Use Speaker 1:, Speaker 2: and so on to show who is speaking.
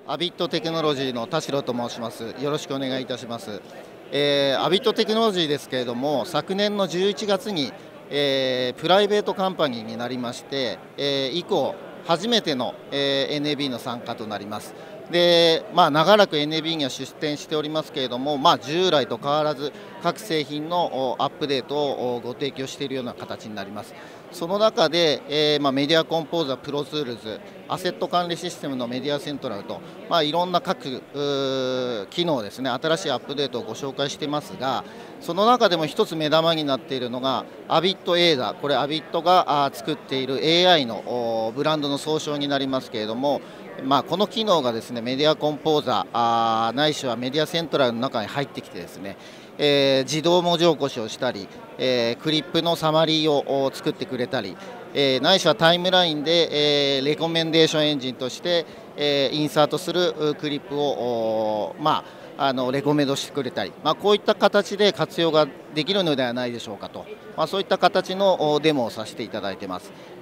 Speaker 1: アビットテクノロジーの田代と申します。よろしくお願いいたします。アビットテクノロジーですけれども、昨年の11月に、プライベートカンパニーになりまして、以降初めての、NAB の参加となります。で、長らく NAB には出展しておりますけれども、従来と変わらず各製品のアップデートをご提供しているような形になります。その中で、メディアコンポーザー、プロツールズ、アセット管理システムのメディアセントラルと、いろんな各機能ですね、新しいアップデートをご紹介していますが、その中でも一つ目玉になっているのが、アビットエーダ、これ、アビットが作っている AI のブランドの総称になりますけれども、この機能がですね、メディアコンポーザーないしはメディアセントラルの中に入ってきてですね、自動文字起こしをしたり、クリップのサマリーを作ってくれたり、ないしはタイムラインで、レコメンデーションエンジンとして、インサートするクリップを、レコメンドしてくれたり、こういった形で活用ができるのではないでしょうかと、そういった形のデモをさせていただいています。